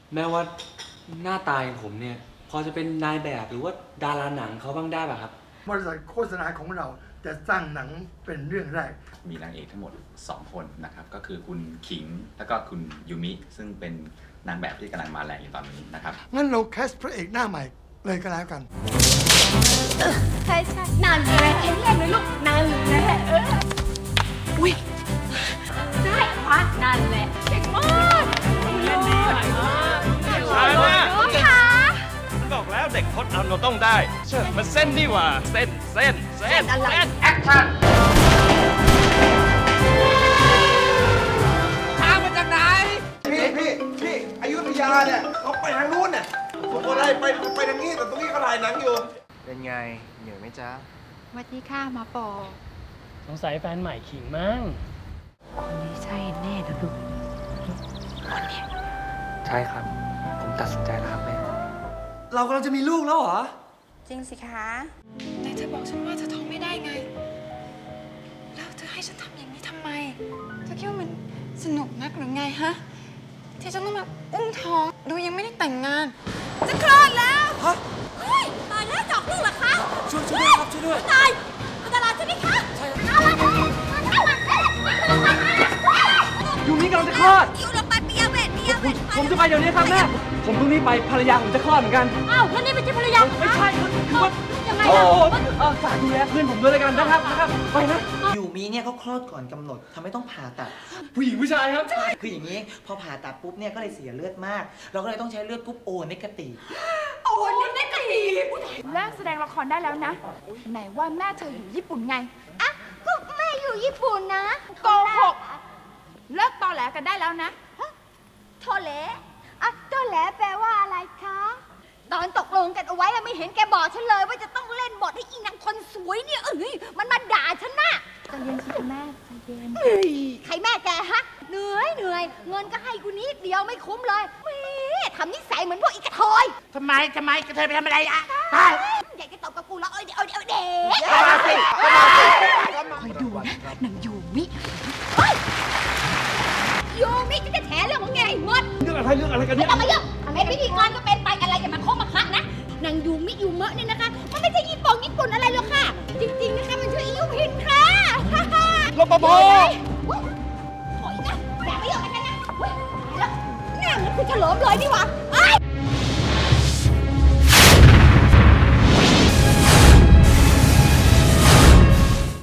แม้ว่าหน้าตาอย่างผมเนี่ยพอจะเป็นนายแบบหรือว่าดาราหนังเขาบ้างได้ป่ะครับบริษัทโฆษณาของเราจะสร้างหนังเป็นเรื่องแรกมีนางเอกทั้งหมด2 คนนะครับก็คือคุณขิงแล้วก็คุณยูมิซึ่งเป็นนางแบบที่กำลังมาแรงอยู่ตอนนี้นะครับงั้นเราแคสพระเอกหน้าใหม่เลยก็แล้วกันใช่นั่นแหละเห็นเล่นเลยลูกนั่นแหละอุ้ยได้ค่ะนั่นแหละเก่งมากเล่นดีมากใช่ไหมน้องคะบอกแล้วเด็กพดเอาเราต้องได้มันเส้นดีกว่าเส้นอะไรแอคชั่นทางมาจากไหนพี่อยุธยาเนี่ยเขาไปทางนู้นเนี่ยผมก็ไล่ไปทางนี้แต่ตรงนี้เขาถ่ายหนังอยู่เป็นไงเหนื่อยไหมจ๊ะสวัสดีค่ะมาปอสงสัยแฟนใหม่ขิงมั้งคนนี้ใช่แน่นะลูกคนนี้ใช่ครับผมตัดสินใจแล้วครับแม่เรากำลังจะมีลูกแล้วเหรอจริงสิคะไหนเธอบอกฉันว่าเธอท้องไม่ได้ไงแล้วเธอให้ฉันทำอย่างนี้ทำไมเธอคิดว่ามันสนุกนักหรือไงฮะที่ฉันต้องมาอุ้มท้องโดยยังไม่ได้แต่งงานจะคลอดแล้วฮะเฮ้ยตายแล้วจอกลูกเหรอคะช่วยด้วยครับช่วยด้วยตายอันตรายใช่ไหมคะใช่ยูมิกำลังจะคลอดอยู่ลงไปเปียเวทผมจะไปเดี๋ยวนี้ครับแม่ผมต้องรีบไปภรรยาผมจะคลอดเหมือนกันอ้าวแล้วนี่เป็นภรรยาไม่ใช่คือว่ายังไงฝากดูแลเพื่อนผมด้วยกันนะครับไปนะยูมิเนี่ยเขาคลอดก่อนกำหนดทำให้ต้องผ่าตัดผู้หญิงผู้ชายครับคืออย่างนี้พอผ่าตัดปุ๊บเนี่ยก็เลยเสียเลือดมากเราก็เลยต้องใช้เลือดกรุ๊ปโอเนกาทีฟเนกาทีฟเลิกแสดงละครได้แล้วนะไหนว่าแม่เธออยู่ญี่ปุ่นไงอ่ะก็แม่อยู่ญี่ปุ่นนะโกหกเลิกตอแหลกันได้แล้วนะตอแหลอ่ะตอแหลแปลว่าอะไรคะตอนตกลงกันเอาไว้ไม่เห็นแกบอกฉันเลยว่าจะต้องเล่นบทให้อีนางคนสวยเนี่ยมันมาด่าฉันน่ะใจเย็นสิแม่ใจเย็นใครแม่แกฮะเหนื่อยเงินก็ให้กูนิดเดียวไม่คุ้มเลยแม่ทำนิสัยเหมือนพวกอีกระเทยทำไมกระเทยไปทำอะไรอ่ะอยากจะตบกับกูแล้วเดี๋ยวเด็กคอยดูนะนางยูมิยูมิจะแฉเรื่องของแกไอ้มดเรื่องอะไรกันเนี่ยไม่ต้องมาเยอะเป็นพิธีกรก็เป็นไปอะไรอย่ามาโค้งมาคะนะนางยูมิยูเมะเนี่ยนะคะมันไม่ใช่ญี่ปุ่นอะไรหรอกค่ะจริงๆนะคะมันชื่ออิยุพินค่ะรปภถอยนะอย่าไปเยอะกันนะแล้วนั่งมันคือเฉลิมเลยนี่วะ